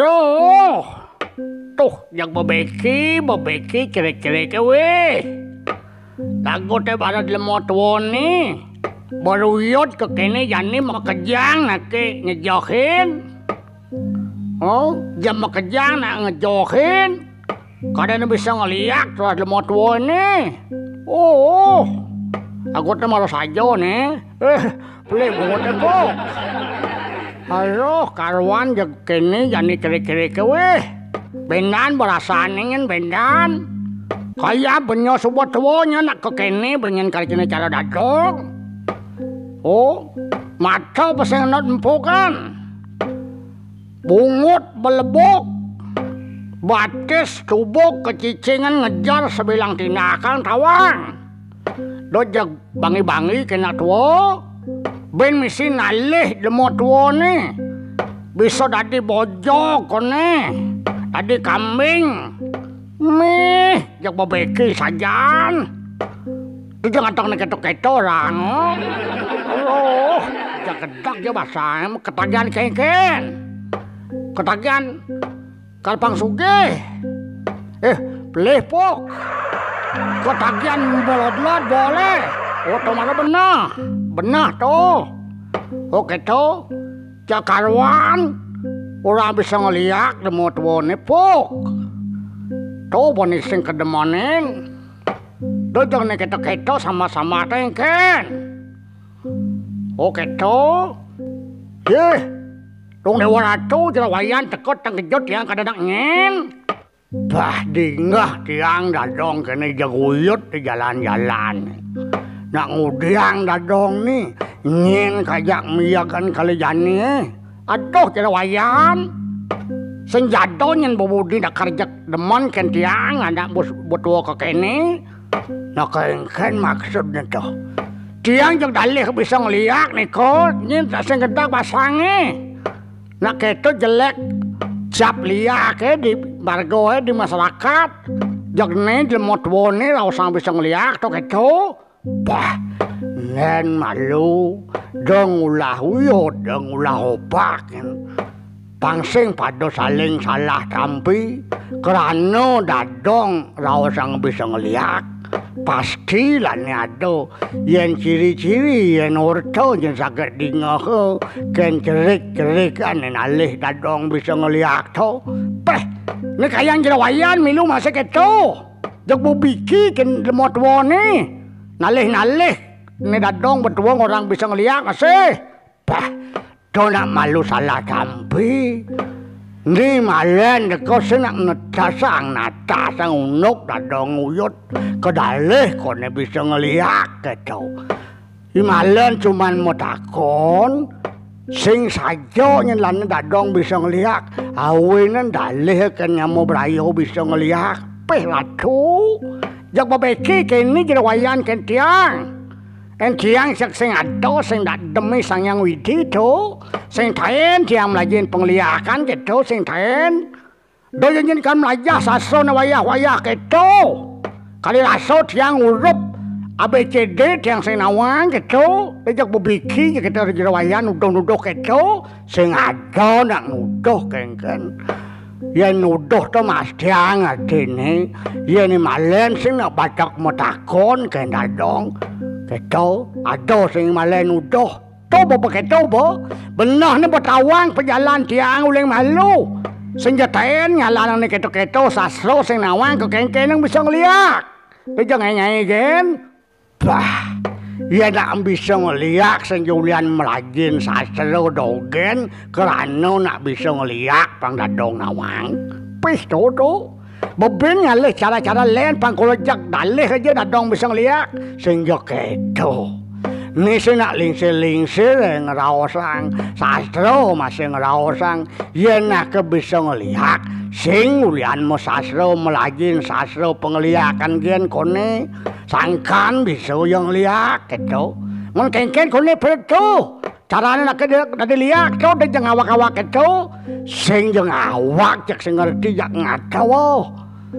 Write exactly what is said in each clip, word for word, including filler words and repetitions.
Aduh. Tuh, yang bebeki, bebeki kere-kere kewe. Lagu teh pada lemot woni. Baru yot ke kene jani makejang nak ngejohin. Oh, jam makejang nak ngejohin. Kadang bisa ngeliat terus lemot woni. Oh, aku teh malah saja nih. Eh, boleh banget kok. Halo, karuan jag kene jani kere-kere kewe. Bendan berasaan ingin bendan. Kaya benyo subot tuwonya nak ke kene benyen kali kene cara dadong. Oh, mata pesenot empukan. Bungut belebok. Batis tubuk kecicingan ngejar sebilang tindakan tawang. Dojak bangi-bangi kena tuwo. Ben misi nalih demo tuwo nih. Bisa dadi bojok kone. Tadi kambing. Mih, jak babeki sajan. Itu jangan tak nak ketok-ketok orang. Oh, jak kedak je basah. Ketagihan kengken. Ketagihan kalpang sugih. Eh, pelih pok. Ketagihan bolot-bolot boleh. Oh, tu mana benar. Benar tu. Oke tu. Jak karuan. Orang bisa ngeliat demo tuwo ni pok. Tuh boni sing kedemonin. Dojong ni keto-keto sama-sama tengken. Oke tuh. Yeh. Tung dewa ratu jera wayan tekot tenggejot yang kadang ngen. Bah dingah tiang dadong kene jaguyut di jalan-jalan. Nak ngudiang dadong ni. Ngen kajak miyakan kali jani. Aduh jera wayan. Sing jado nyen bobodi nak kerjak demon ken tiang anak butuh ke kene. Nak kengken maksudnya tuh. Tiang jeng dalih bisa ngeliak nih kok. Nyen tak sing kedak pasange. Nak keto jelek cap liak ke di bargo di masyarakat. Jeng ne lemot wone ra usah bisa ngeliak tuh keto. Bah. Nen malu. Dong ulah uyut, dong ulah opak. Pangsing pada saling salah tampi kerana dadong rawa sang bisa ngeliat pasti lah ni ada yang ciri-ciri yang orto yang sakit dingah ken cerik-cerik kan alih dadong bisa ngeliat tu peh ni kayang jerawayan milu masa keto jak bubiki ken lemot wone nalih-nalih ni dadong betuang orang bisa ngeliat masih peh do nak malu salah tampi. Ni malen deko senak netasang natasang unuk dadong uyut. Kedalih kone bisa ngeliat keto. Ni malen cuman mau takon. Sing saja nyelan dadong bisa ngeliat. Awinan dalih kenya mau berayo bisa ngeliat. Peh latu. Jak babeki kini jerawayan kentiang. En tiang sak sing ado sing dak demi sang yang widi tu sing taen tiang melajin pengliakan gitu sing taen doyo nyen kan melajah saso na wayah-wayah gitu kali raso tiang urup A B C D tiang sing nawang gitu lejak bebiki gitu jerawayan nuduh-nuduh gitu sing ado nak nuduh kengken yen nuduh tu mas tiang adene yen malen sing nak badak metakon ken dadong keto, ada sing malah nuduh. Tu apa keto bo? Benar ni bertawang pejalan tiang uling malu. Senjatain ngalang ni keto-keto sasro sing nawang ke kengken yang bisa ngeliat. Dia jangan nyanyi kan? Bah, ia nak bisa ngeliat sing Julian melajin sasro dogen kerana nak bisa ngeliat pang dadong nawang. Pis tu tu. Bebin ngalih cara-cara lain pangkolojak dalih aja dadong bisa ngeliat sehingga keto ni sing nak lingsir-lingsir ngeraosang sastro masih ngeraosang yen nak bisa ngeliat sing ulian mo sastro melajin sastro pengliakan gen kone sangkan bisa yang liat keto mun kengken kone pertu caranya nak ada lihat kau dah jangan awak-awak itu sing jeng awak cek sing ngerti jak ngatawo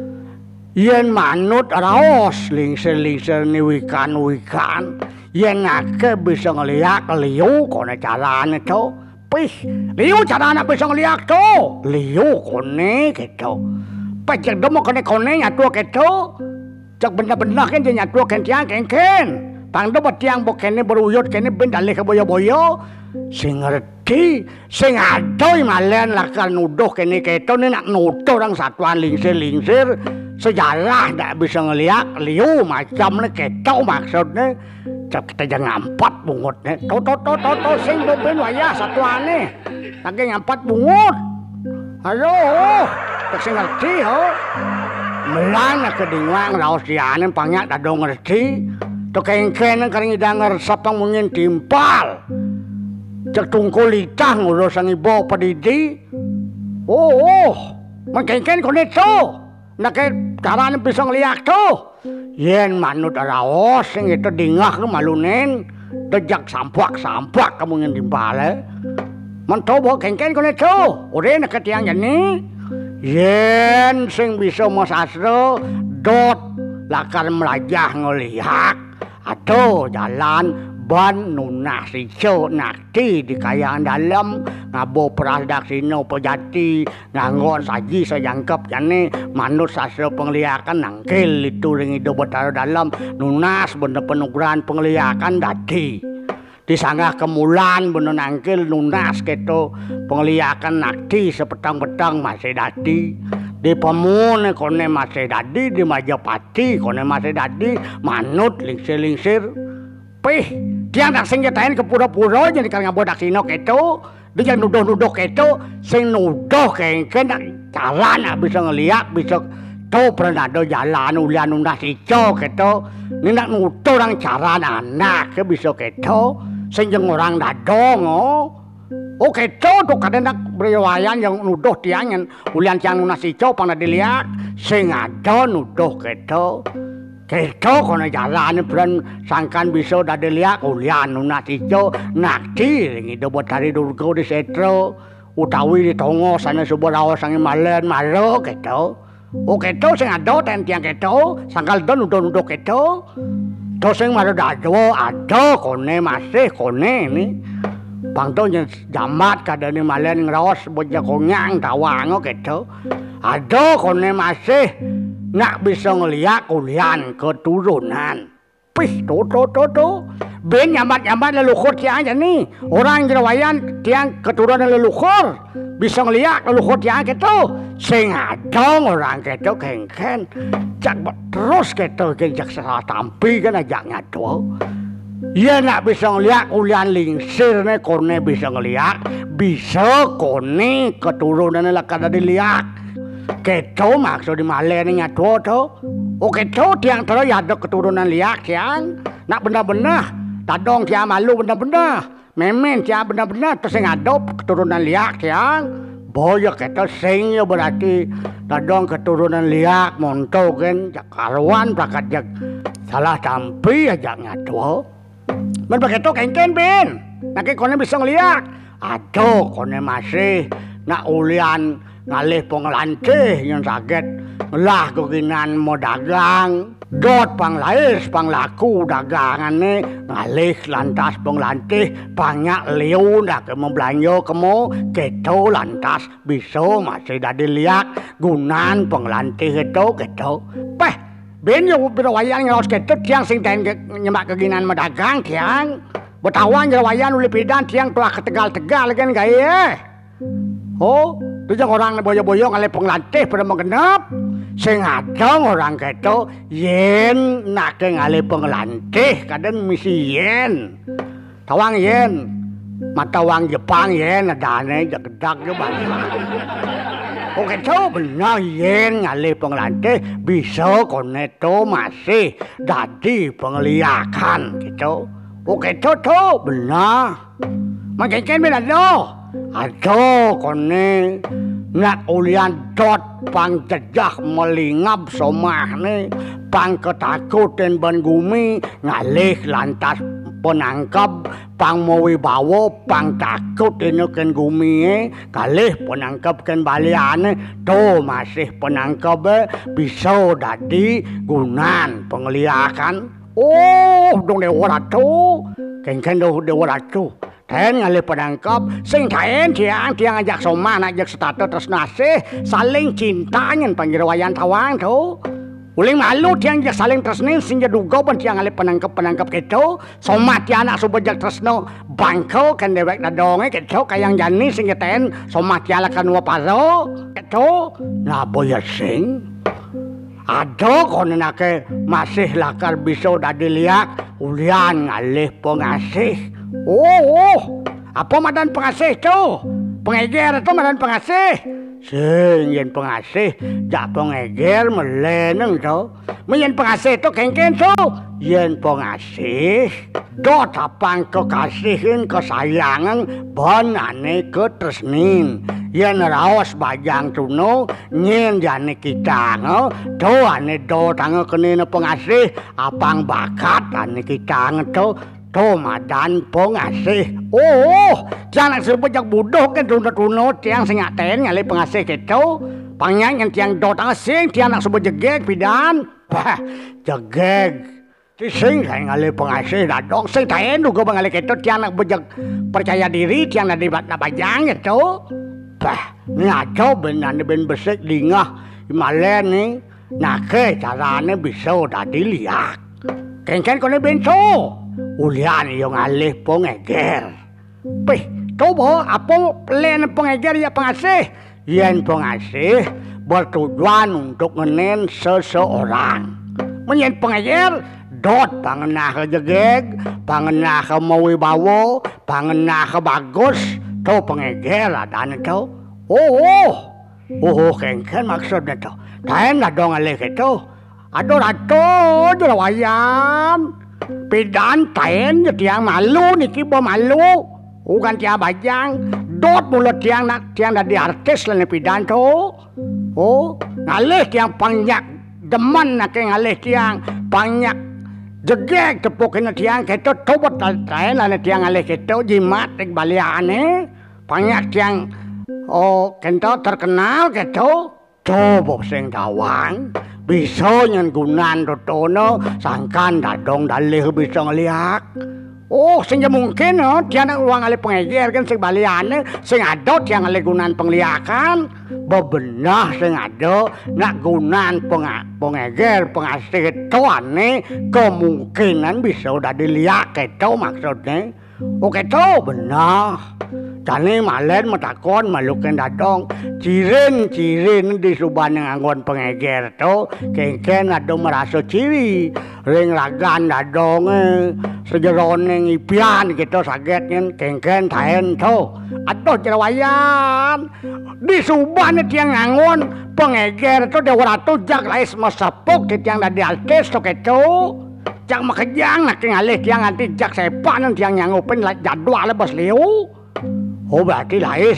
yen manut raos lingsir-lingsir ni wikan-wikan yen ngake bisa ngeliat liu kone caranya itu Pih, liu cara anak bisa ngeliat tuh. Liu kone gitu. Pajak domo kone-kone nyatu gitu. Cak benda-benda kan dia nyatu kan tiang ken-ken. Pang do tiang bokene beruyut kene ben dalih ke boyo-boyo. Sing ngerti, sing adoy malen lakar nuduh kene gitu nih nak nuduh orang satuan lingsir-lingsir. Sejarah ndak bisa ngeliat liu macam nih gitu maksudnya. Cak kita jangan ngampat bungutnya. Tuh, tuh, tuh, tuh, tuh, sing doben wayah satu aneh. Lagi ngampat bungut. Halo, tak sing ngerti, ho. Melang na kedingwang raos dianen pangyak dah dong ngerti. Tuh keng-keng kering idang ngeresap ang mungin timpal. Cak tungkul litah ngurus ang ibo padidi. Oh, oh, mengkeng-keng kulit tuh. Nak cara bisa ngeliat tuh. Yen manut raos sing itu dingah ke malunen dejak sampak-sampak kamu yang dimbale mentobo kengken kone itu udah nak ketiang jani yen sing bisa mas asro dot lakar melajah ngelihat atau jalan ban nunah sico nakti di kayaan dalam ngabo peradak sino pejati nganggon saji sejangkep jane manut sasro penglihakan nangkil itu ring itu betaro dalam nunas bener penugrahan penglihakan dadi disanggah kemulan bener nangkil nunas gitu penglihakan nakti sepetang-petang masih dadi di pemun kone masih dadi di Majapati kone masih dadi manut lingsir-lingsir pih dia nak sing nyatain ke pura-pura jadi kalau ngabodak sino gitu dia nuduh-nuduh gitu sing nuduh kengken jalan nak bisa ngeliat bisa tuh pernah ada jalan ulian undah sico gitu ini nak nuduh orang cara anak ke bisa gitu sing jeng orang dadong oh oh gitu tuh kadang nak beriwayan yang nuduh tiangan ulian tiang undah sico pernah dilihat sing ada nuduh gitu Gitu kono jalan beran sangkan bisa dah dilihat ulian nuna tijo nakti ngido buat hari durgo di setro utawi di tongo sana subuh rawas sangi malen maro gitu oh gitu sing ado ten tiang gitu sangkal don udo udo gitu to sing maro dado ado kone masih kone ni pangto jamat kadane malen ngraos bocah konyang tawango gitu ado kone masih nak bisa ngeliat kulian keturunan. Pih, tuh, tuh, tuh, tuh. Ben nyamat-nyamat leluhur tiang aja nih. Orang jerawayan tiang keturunan leluhur. Bisa ngeliat leluhur tiang gitu. Sing adong orang gitu kengken. Cak terus gitu. Cak salah tampi kan ajaknya tuh. Iya nak bisa ngeliat kulian lingsir nih. Kone bisa ngeliat. Bisa kone keturunan lah kada dilihat. Keto maksud di malen nya tuh tuh. Oh keto tiang terus ya ada keturunan liak tiang. Nak bener-bener tadong tiang malu bener-bener. Memen tiang bener-bener terus sing ada keturunan liak tiang. Boyo keto sing ya berarti tadong keturunan liak monto kan jak karuan prakat jak salah tampi aja ngatuh. Men begitu kengken ben. Nak kone bisa ngeliat. Aduh kone masih nak ulian ngalih pengelantih yang sakit lah keginan mau dagang dot panglais panglaku dagangan nih ngalih lantas pengelantih banyak liu ndak ke membelanja kemo gitu lantas bisa masih dah dilihat gunan pengelantih itu gitu peh ben yo berwayang ngaos gitu tiang sing ten nyemak keginan medagang tiang betawan jerawayan uli pidan tiang telah ketegal-tegal kan gaya oh itu orang boyo-boyo ngalih penglantih pada mengenap sing adong orang gitu yen nak ngalih penglantih kadang misi yen tawang yen mata wang Jepang yen adane jegedak yo banyak oh gitu benar yen ngalih penglantih bisa koneto masih dadi pengliakan gitu oh gitu tuh benar makin benar doh aduh kone nak ulian dot pang jejah melingap somah nih pang ketakutan ban gumi ngalih lantas penangkap pang mawibawa pang takut inukan gumi eh kalih penangkap kan balian to masih penangkap eh bisa dadi gunan penglihakan oh dong dewa ratu kengken do dewa ratu Ten ngalih penangkap sing taen tiang tiang ajak soman ajak setata tresna asih saling cinta nyen panggirawayan tawang tu. Uling malu tiang ajak saling tresni sing jaduga pun tiang ngalih penangkap-penangkap gitu. Somat tiang anak subajak tresno bangko kan dewek dadonge gitu kayang jani sing ten somat tiang lakan waparo gitu. Nah boya sing ada konenake masih lakar bisa dadi liak ulian ngalih pengasih. Oh, oh, apa madan pengasih tu? Pengeger tu madan pengasih. Sing yen pengasih, jak pengeger meleneng tu. Men pengasih tu kengken tu. Yen pengasih, do tapang kekasihin kesayangan banane ketresnin. Yen raos bajang tuno nyen jane kita no do ane do tango kenene pengasih apang bakat ane kita to to madan pengasih. Oh, jangan sebejak bodoh kan tuno-tuno tiang sing ngaten ngalih pengasih gitu. Pangyang yang tiang do tango sing tiang nak sebejak jegeg pidan. Bah, jegeg. Ti sing saya ngalih pengasih dadong sing taen juga ngalih gitu tiang nak bejak percaya diri tiang nak dibat nak bajang gitu. Bah, ni aja benar ben besek dingah imalen ni nake carane bisa dadi liak. Kengken kone benso ulian yang ngalih pengeger. Pih, coba apa plan pengeger ya pengasih? Yen pengasih bertujuan untuk ngenen seseorang. Menyen pengeger dot pangenah ke jegeg, pangenah ke mawibawo, pangenah ke bagus. Tu pengeger adane tu. Oh, oh. Oh, kengken maksudnya tu. Taen lah dong alih itu. Aduh ratu je wayam. Pidan taen je tiang malu niki bo malu. Bukan tiang bajang. Dot mulut tiang nak tiang dah di artis lah ni pidan tu. Oh, ngalih tiang panyak demen nak ngalih tiang panyak jegek tepukin tiang keto tobot taen lah tiang ngalih keto jimat ik baliane. Panyak tiang oh kento terkenal gitu coba sing tawang bisa nyen gunan totono sangkan dadong dalih bisa ngeliak. Oh sing mungkin no tiang uang alih pengeger kan sing baliane sing ada tiang alih gunan pengliakan bebenah sing ada nak gunan peng pengeger pengasih itu ane kemungkinan bisa udah diliak itu maksudnya. Oke tu benar. Jane malen metakon maluken dadong cirin-cirin di suban nganggon pengeger tu kengken ado merasa ciri ring lagan dadong sejerone ngipian gitu sagetnya kengken taen tu ado jerawayan di suban tiang nganggon pengeger tu dewa ratu jak lais masapuk di tiang dadi altes tu gitu jak makejang nak ngalih tiang nanti jak sepan tiang nyangupen jadwal bos liu. Oh berarti lais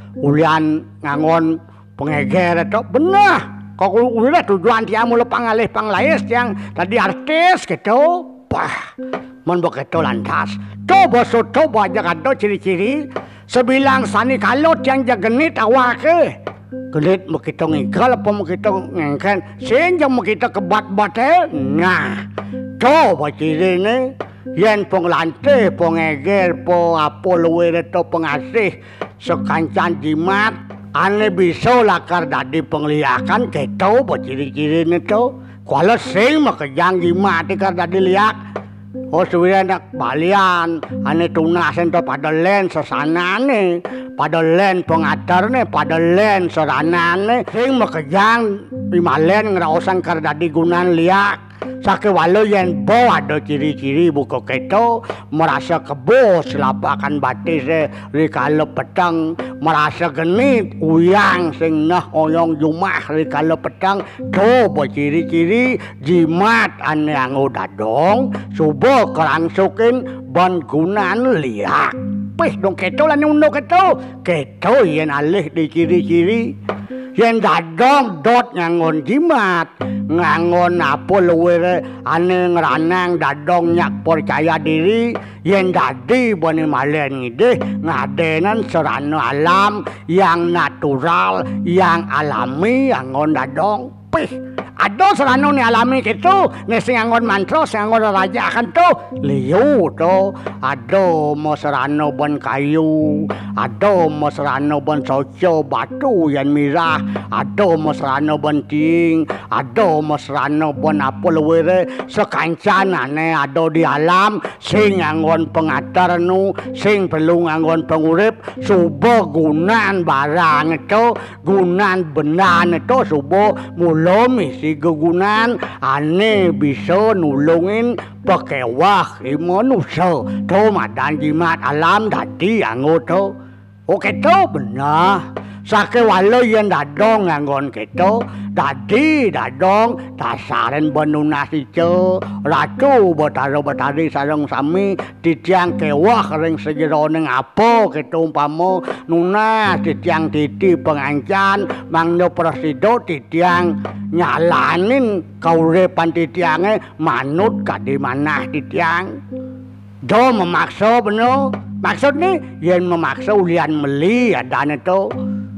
ulian ngangon pengeger itu benar. Kok udah tujuan tiang mula pangalih panglais tiang tadi artis gitu. Pah, mon begitu lantas. Coba so coba aja kado ciri-ciri sebilang sani kalau tiang jagenit awake. Gelit begitu ngikal apa begitu ngengken sehingga begitu kebat-batel. Nah, coba ciri ini yen penglante pengeger po apa luwe reto pengasih sekancan jimat ane bisa lakar dadi pengliakan keto po ciri-ciri itu kalau sing makejang jimat ikar dadi liak. Oh suwira nak balian ane tunas ento padalen sesanane padalen pengatarne padalen seranane sing makejang imalen ngraosan kar dadi gunan liak. Sake walau yang bo ada ciri-ciri buka keto merasa kebos lapakan batis rikalo petang merasa genit uyang sing nah oyong jumah rikalo petang coba ciri-ciri jimat ane yang udah dong subuh kerangsukin ban gunan liak. Pih dong keto lah nuno keto keto yang alih di ciri-ciri yang dadong dot ngangon jimat ngangon apa luwe ane ngeranang dadong nyak percaya diri yang dadi bani malen ngide ngadenan serana alam yang natural yang alami ngangon dadong pih ado serano ni alami gitu ni sing anggon mantra sing anggon raja kan tu liu tu ado mo serano bon kayu ado mo serano bon soco batu yang mirah ado mo serano bon ting ado mo serano bon apa luwere sekancanane ado di alam sing anggon pengatar nu sing perlu anggon pengurip subo gunaan barang itu gunaan benan itu subo mulom isi kegunaan ane bisa nulungin pakewah manusia to madan jimat alam dadi anggota oke to benar sake walau yang dadong nganggon keto dadi dadong dasaran benunasi ce ratu betaro betari sareng sami titiang kewah ring sejero ning apa keto umpama nunas titiang titi pengancan mangno presido titiang nyalanin kauripan titiange manut kadi manah titiang do memaksa bener maksud ni yen memaksa ulian meli adane to.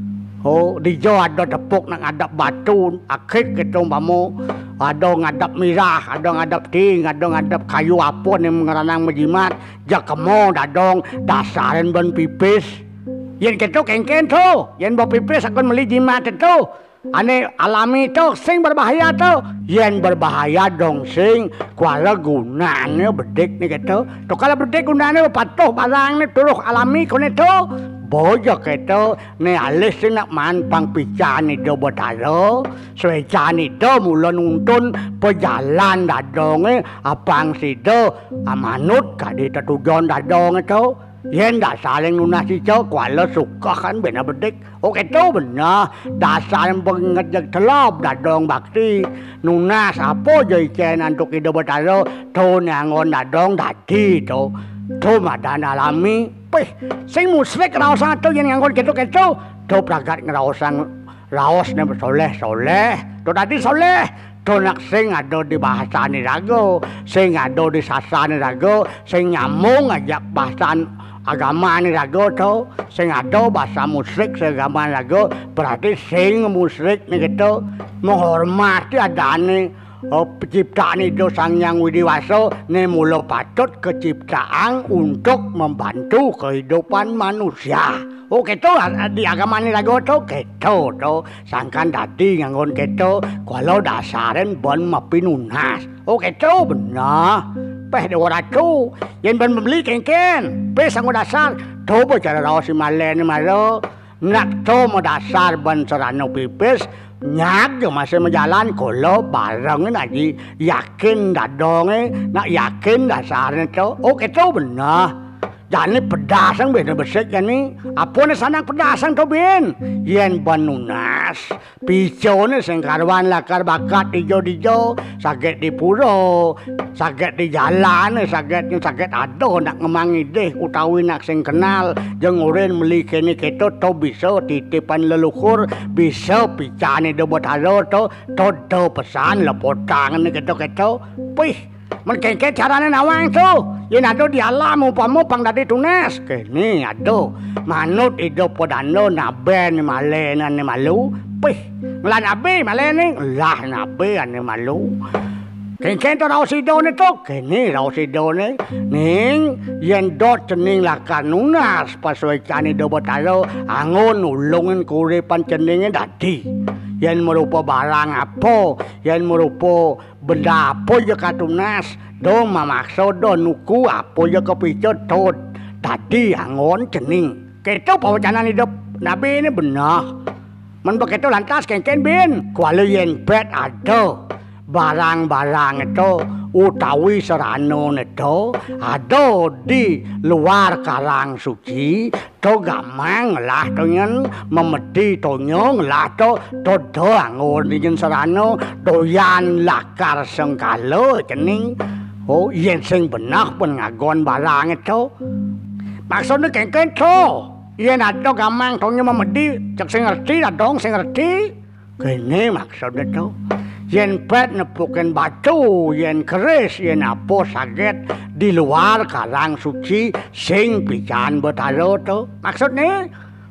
Oh, di jo ada tepuk nak ngadap batu, akhir kita umpama ada ngadap mirah, ada ngadap ting, ada ngadap kayu apa ni mengeranang menjimat, jakemo dadong dasaran ben pipis. Yen kita kengken tu, yen bo pipis akan meli jimat tu. Ane alami tu sing berbahaya tu, yen berbahaya dong sing kuala gunanya bedik ni kita. Tu kalau bedik gunanya patuh barang ni turuh alami kau ni tu. Bojo keto ne alis nak manpang pican itu betaro suecan itu mula nuntun pejalan dadong apang sido amanut kadi tetujon dadong itu yen dak saling lunasi cau kuala suka kan benar bedik oke tu benar dasar pengejek telop dadong bakti nunas apa je icen antuk itu betaro tu nyangon dadong dadi tu tu madan alami Pih, sing musrik raosan tu yang nganggon gitu-gitu. Tu pragat ngeraosan raos ne soleh-soleh. Tu tadi soleh. Tu nak sing ada di bahasa ni rago, sing ada di sasa ni rago, sing nyambung ajak bahasa agama ni rago tu, sing ada bahasa musrik seagama rago, berarti sing musrik ni gitu menghormati adane Oh, penciptaan itu Sang Yang Widiwaso ne mula patut keciptaan untuk membantu kehidupan manusia. Oh gitu di agama ni lagu tu gitu tu sangkan dadi nganggon gitu kalau dasaran bon mapinunas. Oh gitu benar. Peh de ora tu yen ben membeli kengken. Peh sang dasar tu bicara raos si malen malo nak tu mo dasar ben serano pipis nyak masih menjalan kalau barang lagi yakin dadong nak yakin dasarnya tu oh itu benar jadi pedasang beda besek ni apa ni sanang pedasang tu bin yen banunas pico ni sengkarwan lakar bakat dijo-dijo sakit di puro sakit di jalan sakit ni sakit ado nak ngemangi deh utawi nak sing kenal jeung urin meli kene keto to bisa titipan leluhur bisa picane do botalo to to do pesan lepotang ni keto-keto pih Mengkengke carane nawang tu. Yen ado di alam umpama pang dadi tunas. Kene ado. Manut hidup podano naben malen ane malu. Pih, nglan nabe malen lah nabe ane malu. Kengke to raos idone to. Kene raos idone. Ning yen dot cening lakan nunas pasuecane do botalo angon ulungin kuripan ceninge dadi. Yen merupa barang apa, yen merupa benda apa je katunas, do mamaksa do nuku apa je kepicut tot. Tadi angon cening. Keto pawacanan hidup Nabi ini benar. Men begitu lantas kengken bin, kuala yen bet ada barang-barang itu utawi serano itu ada di luar karang suci to gamang lah to nyen memedi to nyong lah to to doang ngen serano doyan lakar sengkalo cening oh yen sing benah pun ngagon barang itu maksudnya kengken to yen ada gamang to nyen memedi cek sing ngerti lah dong sing ngerti kene maksudnya to yen pet nepukin batu, yen keris, yen apa sakit di luar karang suci sing pican betalo tu. Maksudnya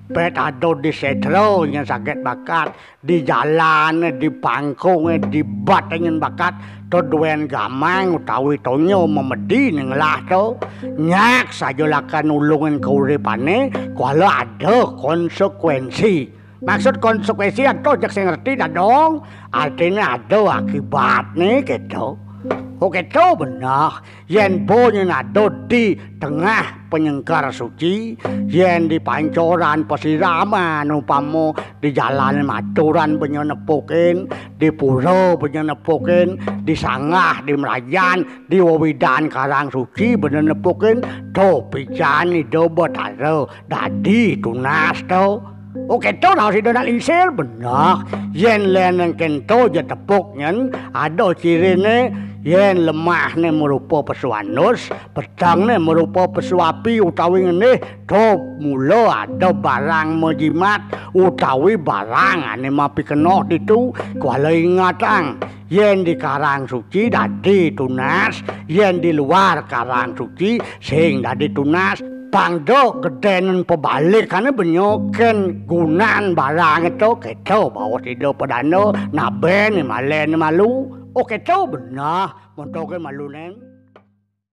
bet ado di setro yang sakit bakat di jalan di pangkung di bat yang bakat to duen gamang utawi tonyo memedi ning lah to nyak sajolakan nulungan keuripane kalau ada konsekuensi. Maksud konsekuensi atau jak sing ngerti dah dong. Artinya ada akibatnya gitu. Oke itu benar. Yen bonyen ada di tengah penyengkar suci, yen di pancoran pesiraman umpamo di jalan maturan penyenepukin, di pura penyenepukin, di sangah, di merajan, di wawidan karang suci penyenepukin, do pijani do botaro, dadi tunas to. Oke to nah si Donald Insel benar. Yen leneng kento je tepuknyen ada cirine yen lemahne merupa pesuanus, pedangnya merupa pesuapi utawi ngene do mula ada barang mejimat utawi barang ane mapi kena ditu kuala ingatan yen di karang suci dadi tunas, yen di luar karang suci sing dadi tunas. Pangdo gedenen pebalik karena benyoken gunan barang itu keto bawa tidur pedano naben malen malu. Oke to benar montoke malunen.